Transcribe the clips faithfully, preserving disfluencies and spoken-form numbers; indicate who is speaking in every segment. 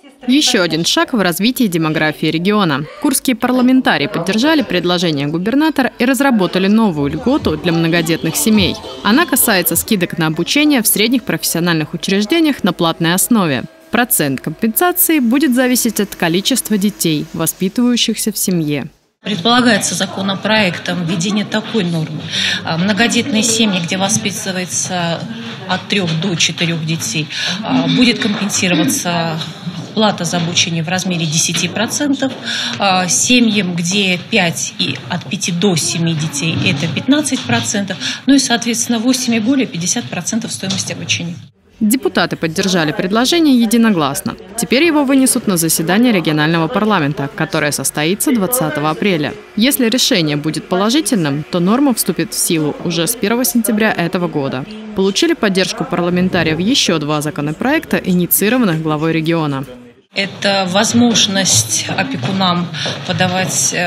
Speaker 1: Еще один шаг в развитии демографии региона. Курские парламентарии поддержали предложение губернатора и разработали новую льготу для многодетных семей. Она касается скидок на обучение в средних профессиональных учреждениях на платной основе. Процент компенсации будет зависеть от количества детей, воспитывающихся в семье.
Speaker 2: Предполагается законопроектом введение такой нормы. Многодетные семьи, где воспитывается от трех до четырех детей, будет компенсироваться плата за обучение в размере десяти процентов. Семьям, где пять и от пяти до семи детей, это пятнадцать процентов. Ну и, соответственно, восемь и более пятьдесят процентов стоимости обучения.
Speaker 1: Депутаты поддержали предложение единогласно. Теперь его вынесут на заседание регионального парламента, которое состоится двадцатого апреля. Если решение будет положительным, то норма вступит в силу уже с первого сентября этого года. Получили поддержку парламентариев еще два законопроекта, инициированных главой региона.
Speaker 2: Это возможность опекунам подавать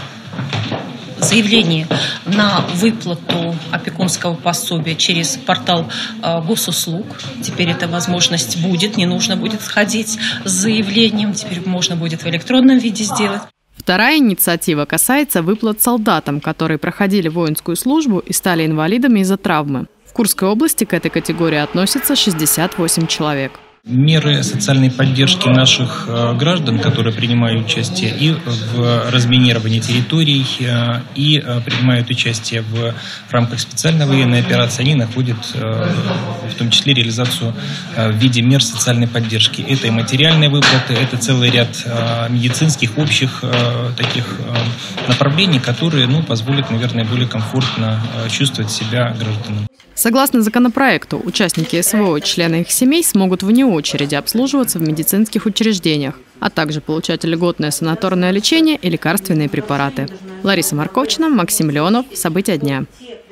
Speaker 2: заявление на выплату опекунского пособия через портал госуслуг. Теперь эта возможность будет, не нужно будет сходить с заявлением, теперь можно будет в электронном виде сделать.
Speaker 1: Вторая инициатива касается выплат солдатам, которые проходили воинскую службу и стали инвалидами из-за травмы. В Курской области к этой категории относятся шестьдесят восемь человек.
Speaker 3: Меры социальной поддержки наших граждан, которые принимают участие и в разминировании территорий, и принимают участие в рамках специальной военной операции, они находят в том числе реализацию в виде мер социальной поддержки. Это и материальные выплаты, это целый ряд медицинских, общих таких направлений, которые ну, позволят, наверное, более комфортно чувствовать себя гражданам.
Speaker 1: Согласно законопроекту, участники СВО и члены их семей смогут вне очереди обслуживаться в медицинских учреждениях, а также получать льготное санаторное лечение и лекарственные препараты. Лариса Марковчина, Максим Леонов. События дня.